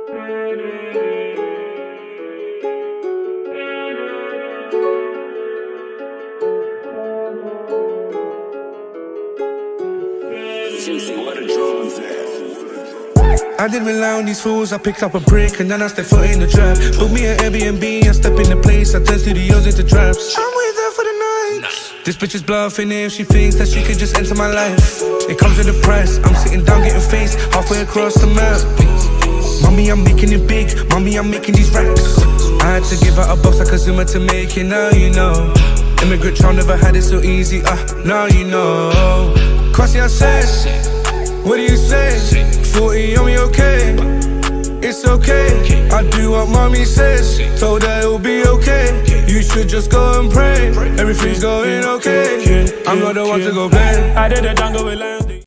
I didn't rely on these fools, I picked up a brick and then I stepped foot in the trap. Booked me an Airbnb, I step in the place, I turn studios into traps. I'm with her for the night. This bitch is bluffing if she thinks that she could just enter my life. It comes with a price, I'm sitting down getting faced halfway across the map. Mommy, I'm making it big, mommy, I'm making these racks. I had to give her a box like a Zuma to make it, now you know. Immigrant child never had it so easy, now you know. Kwesi, I said, what do you say? 40 on me, okay? It's okay. I do what mommy says. Told her it'll be okay. You should just go and pray. Everything's going okay. I'm not the one to go blame. I did a jungle with